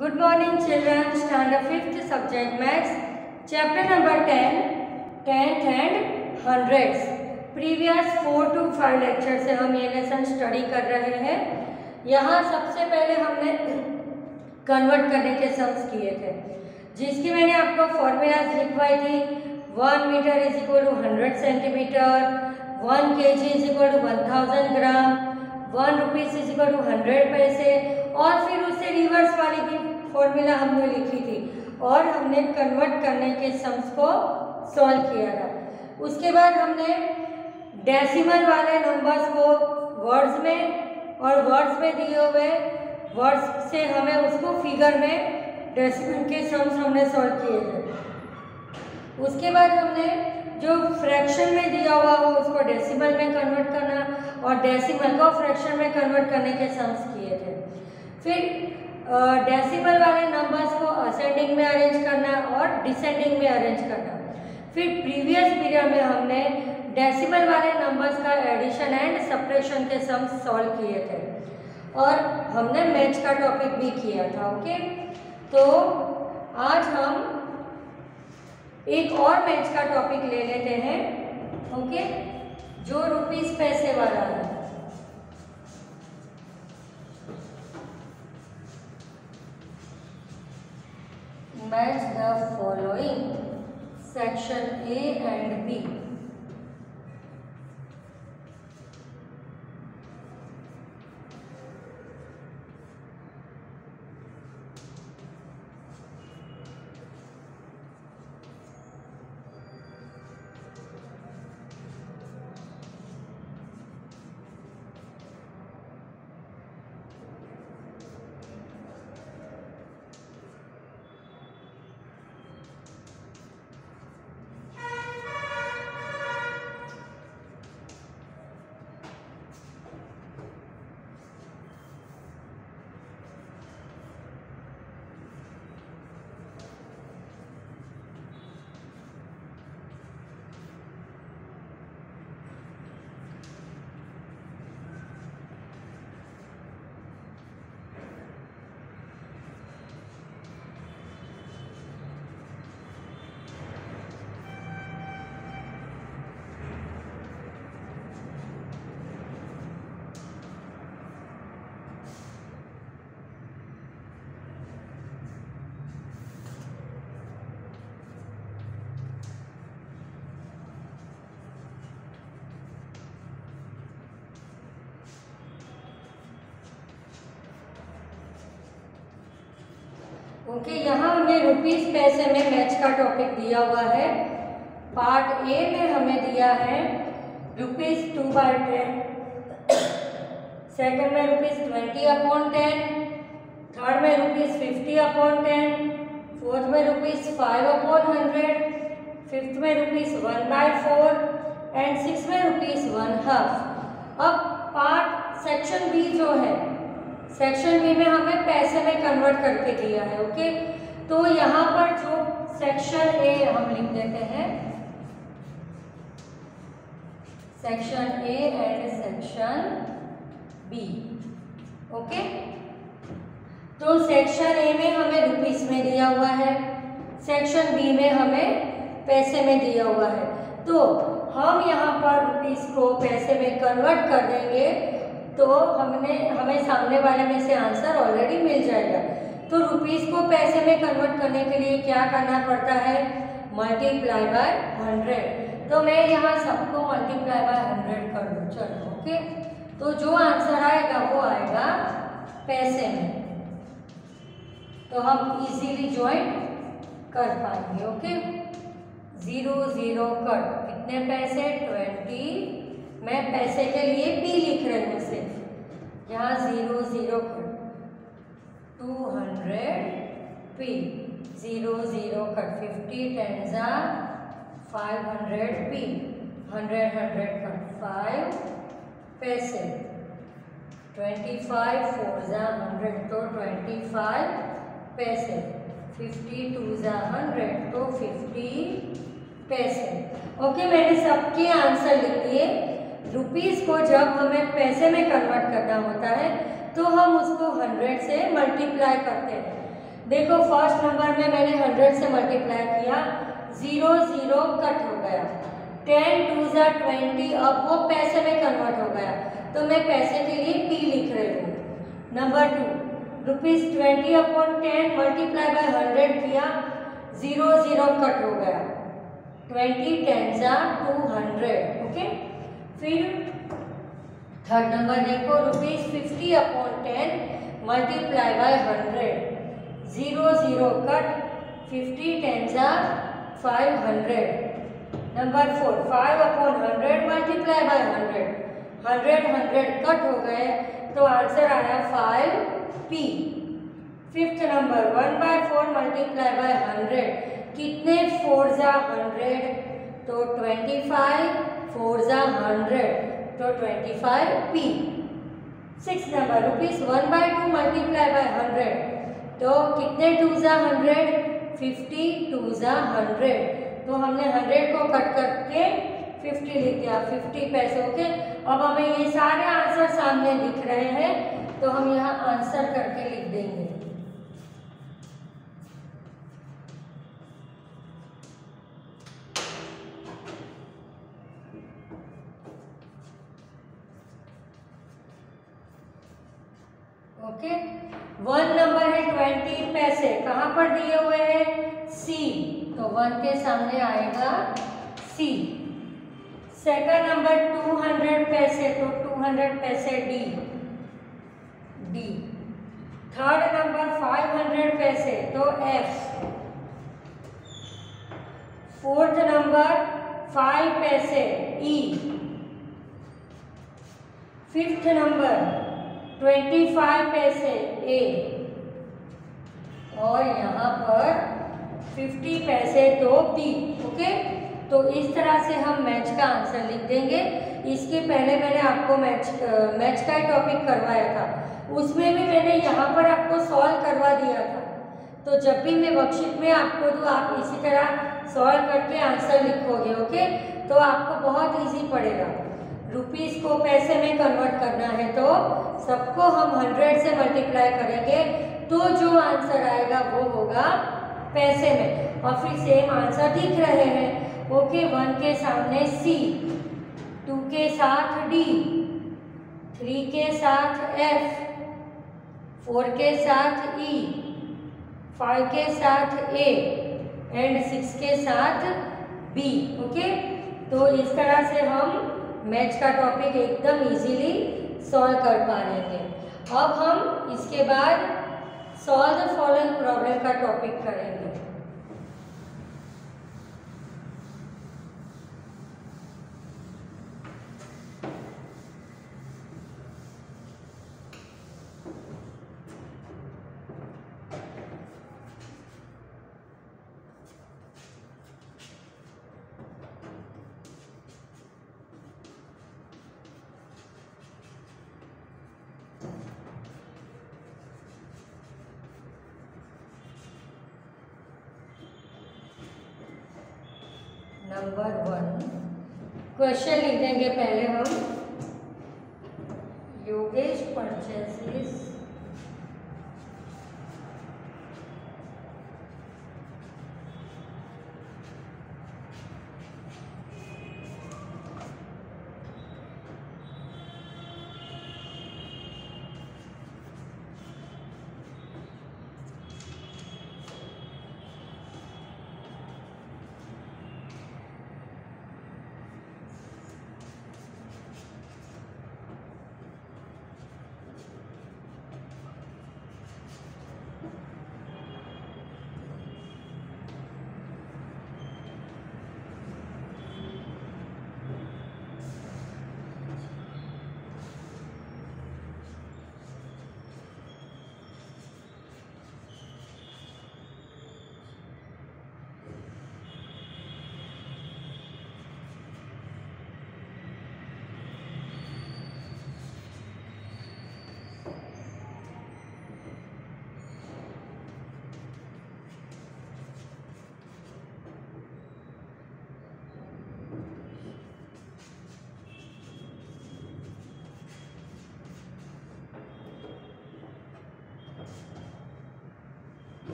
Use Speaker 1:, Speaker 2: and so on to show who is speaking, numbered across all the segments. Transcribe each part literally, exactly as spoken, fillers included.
Speaker 1: Good morning children, standard fifth subject maths, chapter number ten, tenth and hundreds. Previous four to five lecture से हम ये lesson study कर रहे हैं। यहाँ सबसे पहले हमने कन्वर्ट करने के सम्स किए थे, जिसकी मैंने आपको फॉर्मूलाज लिखवाई थी। One metre is equal to hundred centimetre, one K G is equal to one thousand gram, one rupees is equal to hundred paise, और फिर उससे रिवर्स वाली भी फॉर्मूला हमने लिखी थी और हमने कन्वर्ट करने के सम्स को सॉल्व किया था। उसके बाद हमने डेसिमल वाले नंबर्स को वर्ड्स में और वर्ड्स में दिए हुए वर्ड्स से हमें उसको फिगर में डेसिमल के सम्स हमने सॉल्व किए थे। उसके बाद हमने जो फ्रैक्शन में दिया हुआ हो उसको डेसिमल में कन्वर्ट करना और डेसिमल को फ्रैक्शन में कन्वर्ट करने के सम्स किए थे। फिर डेसिमल uh, वाले नंबर्स को असेंडिंग में अरेंज करना और डिसेंडिंग में अरेंज करना। फिर प्रीवियस पीरियड में हमने डेसिमल वाले नंबर्स का एडिशन एंड सब्ट्रैक्शन के सम्स सॉल्व किए थे और हमने मैच का टॉपिक भी किया था। ओके, तो आज हम एक और मैच का टॉपिक ले लेते हैं। ओके, जो रुपीस पैसे वाला है। Match the following section A and B. Okay okay, यहाँ हमने रुपीस पैसे में मैच का टॉपिक दिया हुआ है। पार्ट ए में हमें दिया है rupees two by ten, second में rupees twenty upon ten, third में rupees fifty upon ten, fourth में rupees five upon hundred, fifth में rupees one by four and six में रुपीस वन हाफ। अब पार्ट सेक्शन बी जो है, section B में हमें पैसे में कन्वर्ट करके दिया है। ओके, तो यहाँ पर जो सेक्शन ए हम लिख देते हैं, section A and section B. Okay, तो सेक्शन ए में हमें रुपीस में दिया हुआ है, सेक्शन बी में हमें पैसे में दिया हुआ है। तो हम यहाँ पर रुपीस को पैसे में कन्वर्ट कर देंगे तो हमने हमें सामने वाले में से आंसर ऑलरेडी मिल जाएगा। तो रुपीस को पैसे में कन्वर्ट करने के लिए क्या करना पड़ता है? Multiply by hundred. तो मैं यहाँ सबको मल्टीप्लाई बाय हंड्रेड कर दूँ। चलो, ओके, तो जो आंसर आएगा वो आएगा पैसे में, तो हम इजीली ज्वाइन कर पाएंगे। ओके, जीरो जीरो कट, कितने पैसे? ट्वेंटी। मैं पैसे के लिए पी लिख रही हूँ सिर्फ, यहाँ zero zero cut, two hundred P, zero zero cut, fifty ten जा five hundred P, hundred hundred cut five paise, twenty five four जा हंड्रेड तो twenty five paise, fifty two जा हंड्रेड तो फिफ्टी पैसे। ओके, मैंने सबके आंसर लिख दिए। रुपीस को जब हमें पैसे में कन्वर्ट करना होता है तो हम उसको हंड्रेड से मल्टीप्लाई करते हैं। देखो फर्स्ट नंबर में मैंने हंड्रेड से मल्टीप्लाई किया, जीरो जीरो कट हो गया, टेन टू ज़ा ट्वेंटी, अब वो पैसे में कन्वर्ट हो गया, तो मैं पैसे के लिए पी लिख रही हूँ। Number two, rupees twenty upon ten multiply by hundred किया, जीरो जीरो कट हो गया, ट्वेंटी टेन ज़ा टू हंड्रेड। ओके, फिर थर्ड नंबर देखो, rupees fifty upon ten multiply by hundred, zero zero cut, fifty ten ज़ा five hundred. Number four, five upon hundred multiply by hundred, hundred hundred cut हो गए, तो answer आया five P. Fifth number, one by four multiply by hundred, कितने four ज़ा hundred, तो twenty five, four ज़ा hundred, तो twenty five P. Six number, rupees one by two multiply by hundred, तो कितने टू ज़ा हंड्रेड, फिफ्टी टू ज़ा hundred, तो हमने हंड्रेड को कट करके फिफ्टी लिख दिया, फिफ्टी पैसे। ओके, अब हमें ये सारे आंसर सामने दिख रहे हैं, तो हम यहाँ आंसर करके लिख देंगे। ओके, वन नंबर है ट्वेंटी पैसे, कहाँ पर दिए हुए हैं, सी, तो वन के सामने आएगा C. Second number two hundred paise, तो two hundred paise D, D. Third number five hundred paise, तो F. Fourth number five paise, E. Fifth number twenty five paise, A, और यहाँ पर फिफ्टी पैसे, तो बी। ओके, तो इस तरह से हम मैच का आंसर लिख देंगे। इसके पहले मैंने आपको मैच मैच का ही टॉपिक करवाया था, उसमें भी मैंने यहाँ पर आपको सॉल्व करवा दिया था, तो जब भी मैं वर्कशीट में आपको दूँ आप इसी तरह सॉल्व करके आंसर लिखोगे। ओके, तो आपको बहुत इजी पड़ेगा। रुपीस को पैसे में कन्वर्ट करना है, तो सबको हम हंड्रेड से मल्टीप्लाई करेंगे, तो जो आंसर आएगा वो होगा पैसे में। और फिर सेम आंसर दिख रहे हैं। ओके, वन के सामने सी, टू के साथ डी, थ्री के साथ एफ, फोर के साथ ई, फाइव के साथ ए, एंड सिक्स के साथ बी। ओके, तो इस तरह से हम मैथ का टॉपिक एकदम इजीली सॉल्व कर पाएंगे। अब हम इसके बाद सॉल्व द फॉलोइंग प्रॉब्लम का टॉपिक करेंगे। नंबर वन, क्वेश्चन लिख देंगे पहले हम। योगेश परचेसेस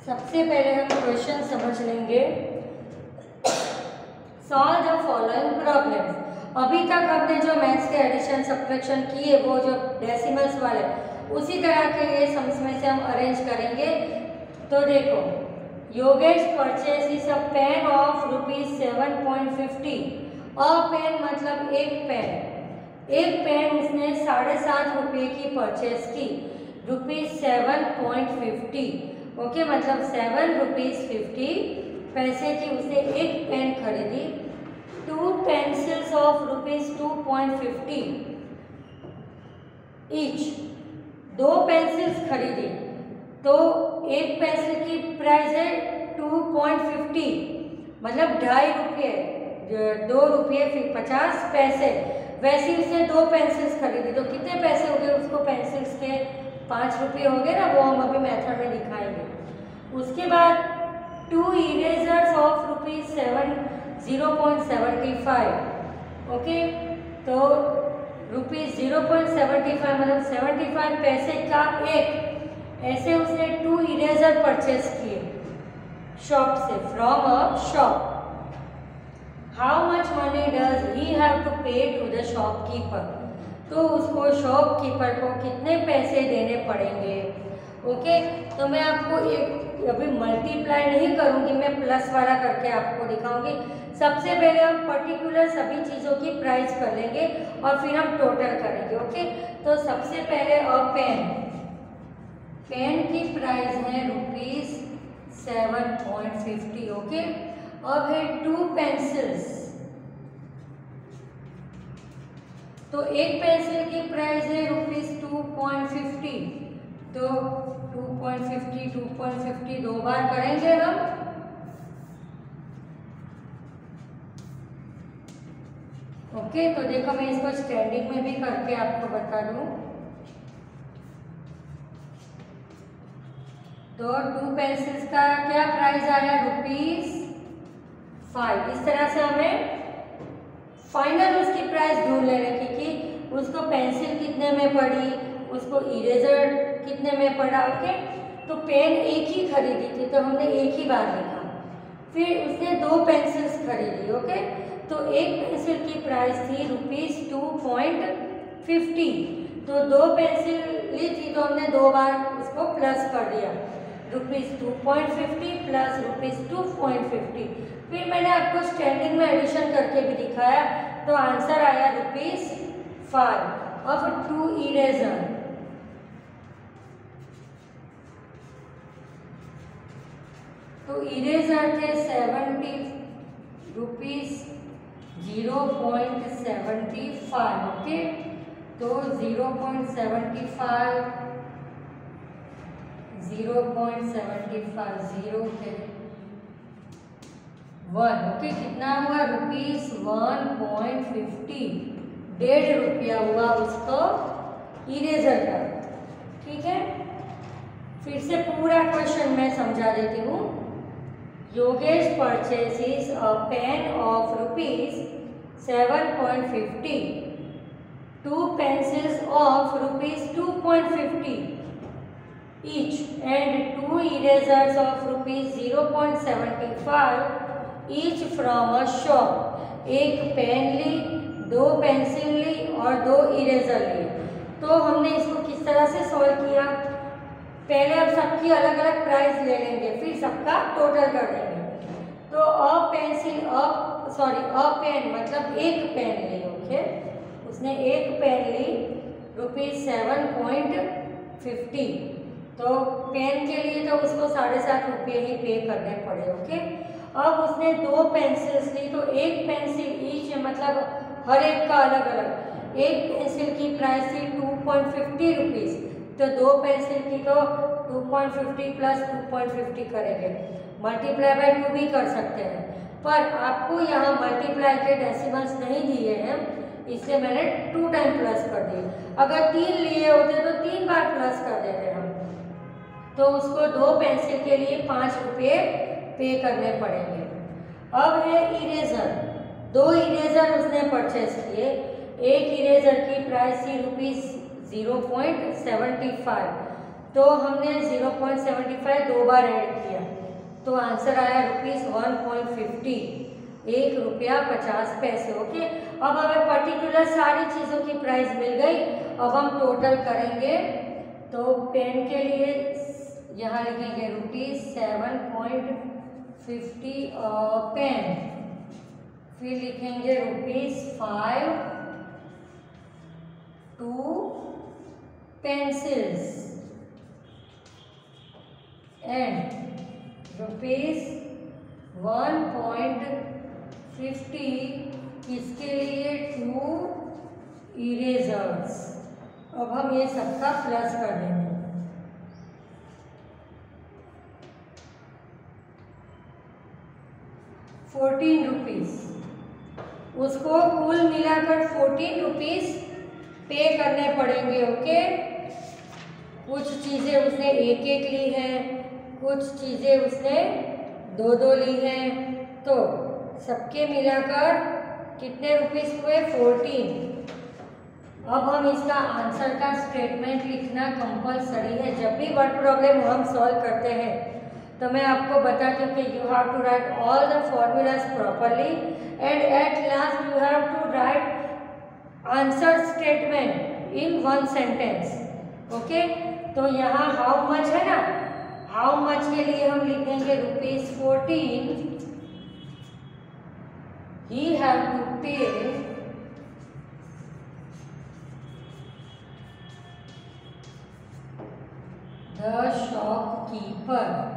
Speaker 1: सबसे पहले हम क्वेश्चन समझ लेंगे। Solve the following problems. अभी तक हमने जो मैथ्स के एडिशन सब्ट्रैक्शन किए वो जो डेसिमल्स वाले, उसी तरह के ये सम्स में से हम अरेंज करेंगे। तो देखो, Yogesh purchase is a pen of rupees seven point fifty. A pen मतलब एक पेन, एक पेन उसने साढ़े सात रुपये की परचेज की, rupees seven point fifty. Okay, मतलब सेवन रुपीज फिफ्टी पैसे की उसने एक पेन खरीदी। Two pencils of rupees two point fifty each, दो पेंसिल्स खरीदी, तो एक पेंसिल की प्राइस है टू पॉइंट फिफ्टी, मतलब ढाई रुपये, दो रुपये फिर पचास पैसे। वैसे उसने दो पेंसिल्स खरीदी, तो कितने पैसे हो गए उसको पेंसिल्स के? पाँच रुपये हो गए ना, वो हम अभी मेथड में दिखाएंगे। उसके बाद two erasers of rupees seven zero point seventy five. Okay, तो rupees zero point seventy five मतलब सेवेंटी फाइव पैसे का एक, ऐसे उसने टू इरेजर परचेज किए शॉप से, from a shop. How much money does he have to pay to the shopkeeper, तो उसको शॉपकीपर को कितने पैसे देने पड़ेंगे। ओके, तो मैं आपको एक अभी मल्टीप्लाई नहीं करूंगी, मैं प्लस वाला करके आपको दिखाऊंगी। सबसे पहले हम पर्टिकुलर सभी चीज़ों की प्राइस कर लेंगे और फिर हम टोटल करेंगे। ओके, तो सबसे पहले अ पेन, पेन की प्राइस है rupees seven point fifty. Okay, अब है टू पेंसिल्स, तो एक पेंसिल की प्राइस है रुपीज टू पॉइंट फिफ्टी, तो two point fifty, two point fifty दो बार करेंगे हम। ओके, तो देखो मैं इसको स्टैंडिंग में भी करके आपको बता दूं। तो टू पेंसिल्स का क्या प्राइस आया? Rupees five. इस तरह से हमें फाइनल उसकी प्राइस ढूंढ लेने की कि उसको पेंसिल कितने में पड़ी, उसको इरेजर कितने में पड़ा। ओके, तो पेन एक ही खरीदी थी तो हमने एक ही बार लिखा। फिर उसने दो पेंसिल्स खरीदी। ओके, तो एक पेंसिल की प्राइस थी रुपीज टू पॉइंट फिफ्टी, तो दो पेंसिल ली थी तो हमने दो बार उसको प्लस कर दिया, rupees two point fifty plus rupees two point fifty. फिर मैंने आपको स्टैंडिंग में एडिशन करके भी दिखाया, तो आंसर आया रुपीज फाइव। अब टू इरेजर, तो इरेजर थे seventy rupees zero point seventy five. Okay, तो zero point seventy five, zero point seventy five, zero थे वन। ओके, कितना हुआ? रुपीज वन पॉइंट फिफ्टी, डेढ़ रुपया हुआ उसको इरेजर का। ठीक है, फिर से पूरा क्वेश्चन मैं समझा देती हूँ। Yogesh purchases a pen of rupees seven point fifty, two pencils of rupees two point fifty each and two erasers of rupees zero point seven five each from a shop। एक पेन ली, दो pencil ली और दो eraser लिए। तो हमने इसको किस तरह से सॉल्व किया? पहले अब सबकी अलग अलग प्राइस ले लेंगे, फिर सबका टोटल कर देंगे। तो uh pencil, uh sorry uh pen मतलब एक पेन ली। ओके, उसने एक पेन ली रुपीज सेवन पॉइंट फिफ्टी, तो पेन के लिए तो उसको साढ़े सात रुपये ही पे करने पड़े। ओके, अब उसने दो पेंसिल्स ली, तो एक पेंसिल ईच मतलब हर एक का अलग अलग। एक पेंसिल की प्राइस थी टू पॉइंट फिफ्टी रुपीज़, तो दो पेंसिल की तो two point fifty plus two point fifty करेंगे, मल्टीप्लाई बाय टू भी कर सकते हैं, पर आपको यहाँ मल्टीप्लाई के डेसिमल्स नहीं दिए हैं, इसलिए मैंने टू टाइम प्लस कर दिए। अगर तीन लिए होते तो तीन बार प्लस कर देते हम, तो उसको दो पेंसिल के लिए पाँच रुपये पे करने पड़ेंगे। अब है इरेजर, दो इरेजर उसने परचेज किए। एक इरेजर की प्राइस थी rupees zero point seventy five, तो हमने ज़ीरो पॉइंट सेवन फाइव दो बार ऐड किया, तो आंसर आया रुपीज़ वन पॉइंट फिफ्टी, एक रुपया पचास पैसे। ओके, अब हमें पर्टिकुलर सारी चीज़ों की प्राइस मिल गई। अब हम टोटल करेंगे, तो पेन के लिए यहाँ लिखेंगे rupees seven point fifty pen, फिर लिखेंगे rupees five two pencils and rupees one point fifty इसके लिए टू इरेजर्स। अब हम ये सबका प्लस कर देंगे। फोर्टीन रुपीज़, उसको कुल मिलाकर फोर्टीन रुपीज़ पे करने पड़ेंगे। ओके, कुछ चीज़ें उसने एक एक ली हैं, कुछ चीज़ें उसने दो दो ली हैं, तो सबके मिलाकर कितने रुपीस हुए? फोर्टीन। अब हम इसका आंसर का स्टेटमेंट लिखना कंपलसरी है। जब भी वर्ड प्रॉब्लम हम सॉल्व करते हैं तो मैं आपको बताती हूँ कि you have to write all the formulas properly and at last you have to write answer statement in one sentence. Okay, तो यहाँ हाउ मच है ना, हाउ मच के लिए हम लिखेंगे rupees fourteen, he have to pay the shopkeeper.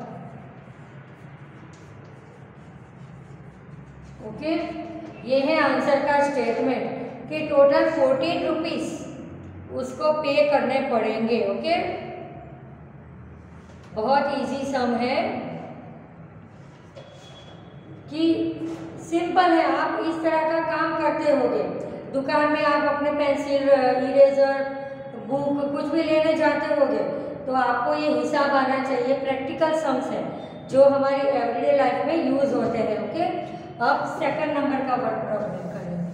Speaker 1: Okay, ये है आंसर का स्टेटमेंट कि टोटल फोर्टीन रुपीस उसको पे करने पड़ेंगे। ओके, बहुत इजी सम है कि सिंपल है, आप इस तरह का काम करते होंगे। दुकान में आप अपने पेंसिल, इरेजर, बुक कुछ भी लेने जाते होंगे तो आपको ये हिसाब आना चाहिए। प्रैक्टिकल सम्स है जो हमारी एवरीडे लाइफ में यूज होते हैं। ओके, अब सेकंड नंबर का वर्ड प्रॉब्लम करेंगे।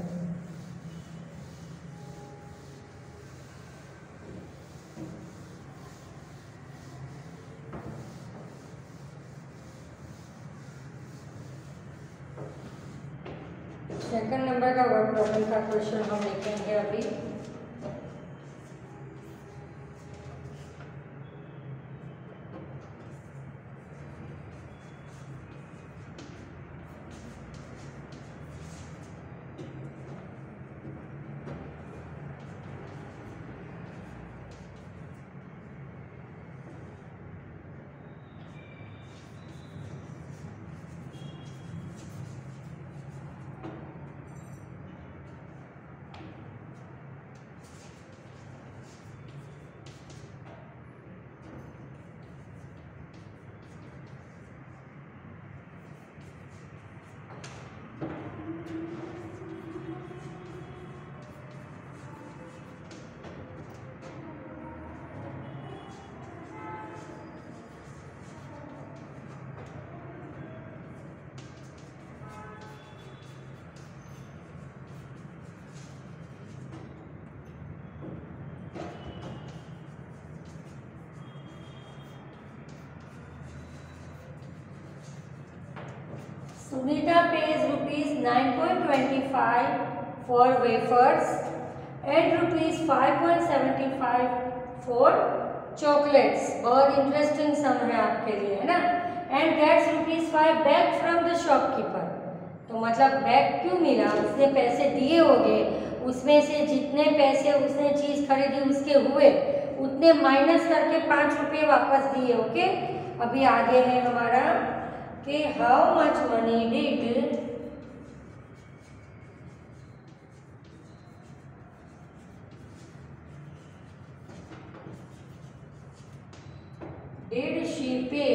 Speaker 1: सेकंड नंबर का वर्ड प्रॉब्लम का क्वेश्चन हम लिखेंगे अभी। Sunita pays rupees nine point two five for wafers and rupees five point seven five for chocolates। बहुत इंटरेस्टिंग सम है आपके लिए, है ना। And gets rupees five back from the shopkeeper. तो मतलब बैक क्यों मिला? उसने पैसे दिए होंगे, उसमें से जितने पैसे उसने चीज खरीदी उसके हुए उतने माइनस करके पाँच रुपये वापस दिए। ओके, अभी आगे है हमारा कि how much money did did she pay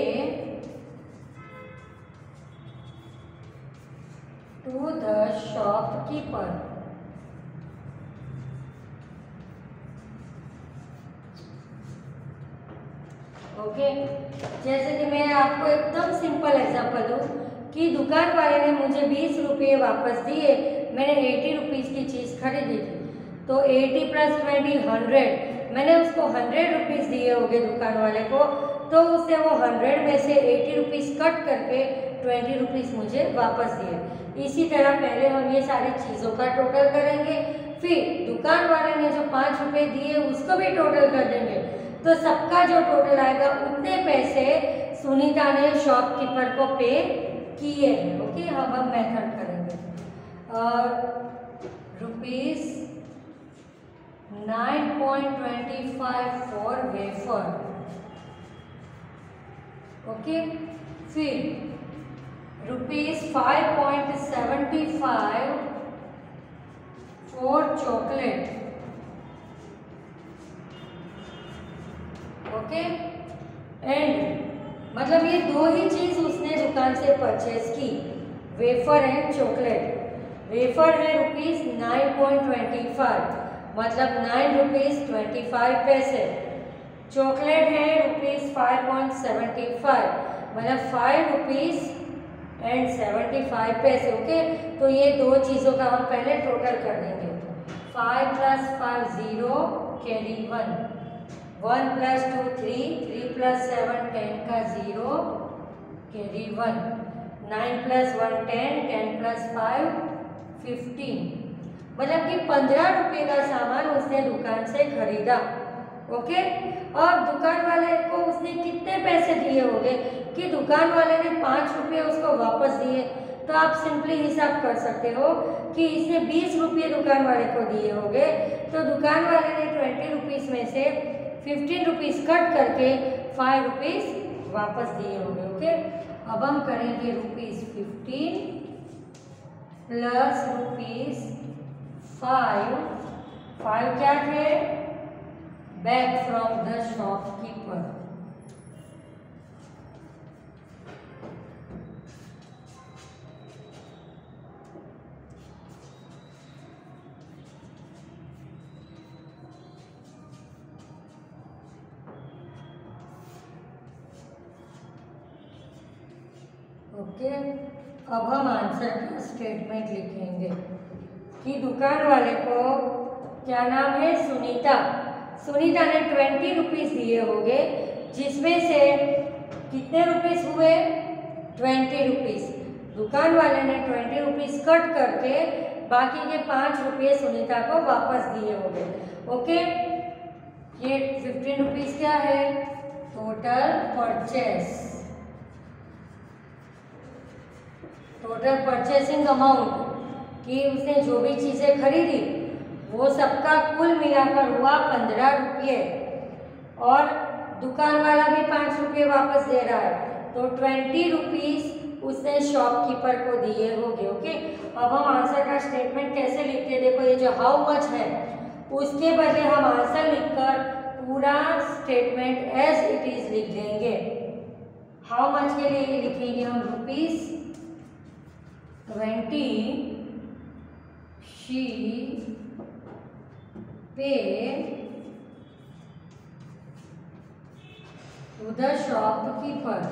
Speaker 1: to the shopkeeper. Okay, जैसे कि मैं आपको एकदम सिंपल एग्जांपल दूं कि दुकान वाले ने मुझे बीस रुपये वापस दिए, मैंने एटी रुपीज़ की चीज़ खरीदी थी, तो एटी प्लस ट्वेंटी हंड्रेड, मैंने उसको हंड्रेड रुपीज़ दिए होंगे दुकान वाले को, तो उसने वो हंड्रेड में से एटी रुपीज़ कट करके ट्वेंटी रुपीज़ मुझे वापस दिए। इसी तरह पहले हम ये सारी चीज़ों का टोटल करेंगे, फिर दुकान वाले ने जो पाँच रुपये दिए उसको भी टोटल कर देंगे, तो सबका जो टोटल आएगा उतने पैसे सुनीता ने शॉपकीपर को पे किए हैं। ओके, अब हम मेथड करेंगे। Rupees nine point twenty five for wafer. Okay, फिर rupees five point seventy five for chocolate. Okay, and मतलब ये दो ही चीज़ उसने दुकान से परचेज की, वेफर एंड चॉकलेट। वेफर है rupees nine point twenty five, मतलब नाइन रुपीज़ ट्वेंटी फाइव पैसे। चॉकलेट है rupees five point seventy five, मतलब five rupees and seventy five पैसे। ओके, तो ये दो चीज़ों का हम पहले टोटल कर देंगे। Five plus five zero, carry one, one plus two three, three plus seven ten का zero, carry one, nine plus one ten, ten plus five fifteen, मतलब कि पंद्रह रुपये का सामान उसने दुकान से खरीदा। ओके, और दुकान वाले को उसने कितने पैसे दिए होंगे कि दुकान वाले ने पाँच रुपये उसको वापस दिए, तो आप सिंपली हिसाब कर सकते हो कि इसने बीस रुपये दुकान वाले को दिए होंगे, तो दुकान वाले ने ट्वेंटी रुपीज़ में से फिफ्टीन रुपीज़ कट करके फाइव रुपीज़ वापस दिए होंगे। ओके, अब हम करेंगे rupees fifteen plus rupees five, five क्या थे, back from the shopkeeper. Okay, अब हम आंसर का स्टेटमेंट लिखेंगे कि दुकान वाले को क्या नाम है, सुनीता। सुनीता ने ट्वेंटी रुपीज़ दिए होंगे, जिसमें से कितने रुपीज़ हुए, ट्वेंटी रुपीज़। दुकान वाले ने ट्वेंटी रुपीज़ कट करके बाकी के पाँच रुपये सुनीता को वापस दिए होंगे। ओके, ये फिफ्टीन रुपीज़ क्या है, total purchase, total purchasing amount, कि उसने जो भी चीज़ें खरीदी वो सबका कुल मिलाकर हुआ पंद्रह रुपये, और दुकान वाला भी पाँच रुपये वापस दे रहा है, तो ट्वेंटी रुपीज़ उसने शॉपकीपर को दिए होंगे। ओके, अब हम आंसर का स्टेटमेंट कैसे लिखते हैं, देखो ये जो हाउ मच है उसके बदले हम आंसर लिखकर पूरा स्टेटमेंट एज इट इज़ लिख देंगे। हाउ मच के लिए लिखेंगे हम rupees twenty, she pay to the shopkeeper.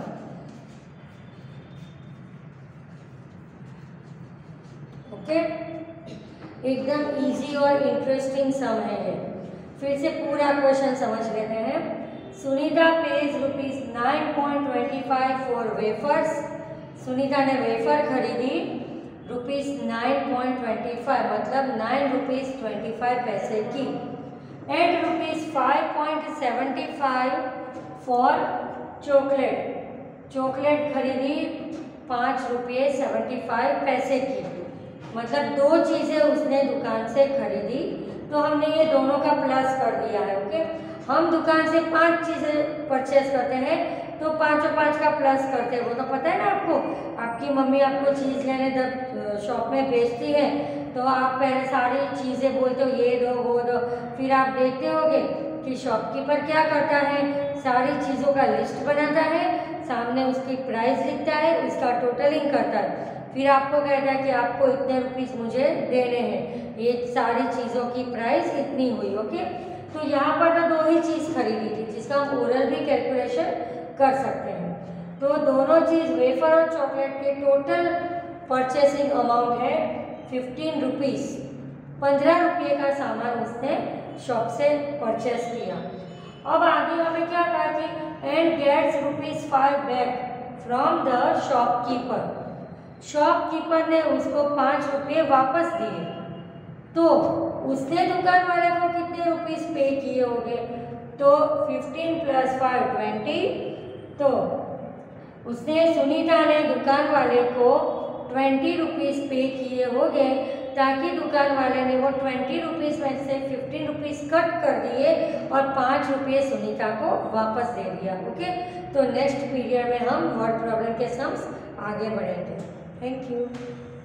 Speaker 1: Okay, एकदम इजी और इंटरेस्टिंग सम है ये। फिर से पूरा क्वेश्चन समझ लेते हैं। Sunita pays rupees nine point twenty five for wafers. Sunita ने वेफर खरीदी rupees nine point twenty five, मतलब नाइन रुपीज ट्वेंटी फाइव पैसे की, and rupees five point seventy five for chocolate. Chocolate खरीदी पाँच रुपये सेवेंटी फाइव पैसे की, मतलब दो चीज़ें उसने दुकान से खरीदी, तो हमने ये दोनों का प्लस कर दिया है। ओके, हम दुकान से पांच चीज़ें परचेज करते हैं तो पाँचों पाँच का प्लस करते हैं, वो तो पता है ना आपको। आपकी मम्मी आपको चीज़ लेने जब शॉप में बेचती है तो आप पहले सारी चीज़ें बोलते हो ये दो वो दो, फिर आप देखते होगे कि शॉपकीपर क्या करता है, सारी चीज़ों का लिस्ट बनाता है, सामने उसकी प्राइस लिखता है, उसका टोटलिंग करता है, फिर आपको कहता है कि आपको इतने रुपीस मुझे देने हैं, ये सारी चीज़ों की प्राइस इतनी हुई। ओके, तो यहाँ पर तो दो ही चीज़ खरीदी थी जिसका हम ओरल भी कैलकुलेशन कर सकते हैं। तो दोनों चीज़ वेफर और चॉकलेट के टोटल परचेसिंग अमाउंट है फिफ्टीन रुपीज़। पंद्रह रुपये का सामान उसने शॉप से परचेस किया। अब आगे हमें क्या कहा कि and gets rupees five back from the shopkeeper. Shopkeeper ने उसको पाँच रुपये वापस दिए, तो उसने दुकान वाले को कितने रुपीस पे किए होंगे? तो फिफ्टीन प्लस फाइव ट्वेंटी। तो उसने सुनीता ने दुकान वाले को ट्वेंटी रुपीस पे किए होंगे, ताकि दुकान वाले ने वो ट्वेंटी रुपीस में से फिफ्टीन रुपीस कट कर दिए और पाँच रुपये सुनीता को वापस दे दिया। ओके, तो नेक्स्ट पीरियड में हम वर्ड प्रॉब्लम के सम्स आगे बढ़ेंगे। Thank you.